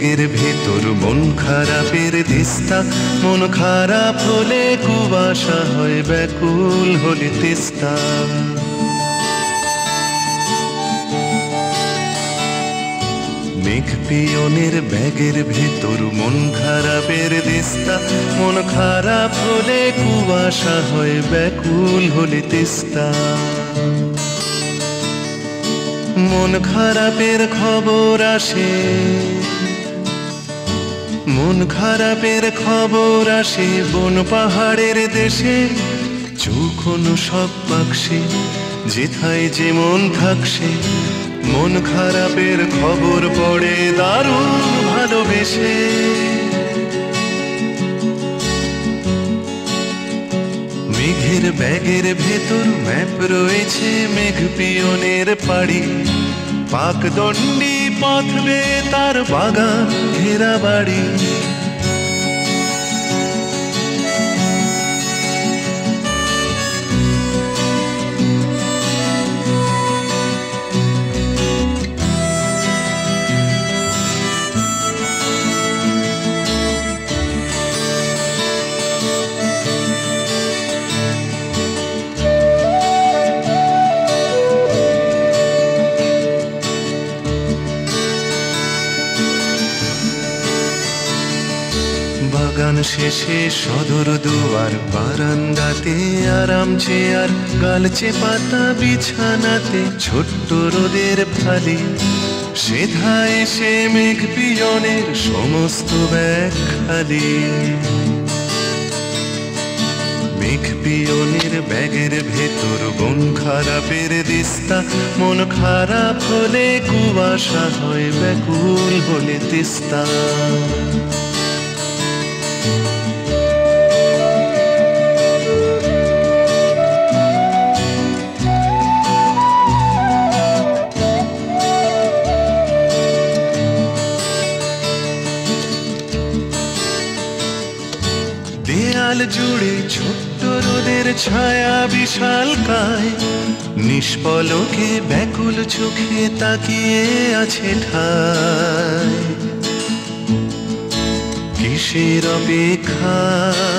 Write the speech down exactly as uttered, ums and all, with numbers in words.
মেঘের ভেতর মন খারাপের দিস্তা, মন খারাপ হলে কুয়াশা হয়, ব্যাকুল হলে তিস্তা। মেঘ পিয়নের ব্যাগের ভেতর মন খারাপের দিস্তা, মন খারাপ হলে কুয়াশা হয়, ব্যাকুল হলে তিস্তা। মন খারাপের খবর আসে, মন খারাপের খবর আসে বন পাহাড়ের দেশে, চৌকোনো সব বাক্সে যেথায় যে মন থাকছে। মন খারাপের খবর পড়ে দারুণ ভালোবেসে। মেঘের ব্যাগের ভেতর ম্যাপ রয়েছে মেঘ পিয়নের পাড়ি, পাকদণ্ডী পথ বেয়ে তার বাগান ঘেরা বাড়ি। বাগান শেষে সদর দুয়ার, বারান্দাতে আরাম চেয়ার, গালচে পাতা বিছানাতে ছোট্ট রোদের ফালি। সেধা এসে মেঘ পিয়নের সমস্ত ব্যাগ খালি। মেঘ পিয়নের ব্যাগের ভেতর মন খারাপের দিস্তা, মন খারাপ হলে কুয়াশা হয়, ব্যাকুল হলে তিস্তা। দেয়াল জুড়ে ছোট্ট রোদের ছায়া বিশাল কায়, নিষ্পলকে ব্যাকুল চোখে তাকিয়ে আছে ঠায়। কিসের অপেক্ষায়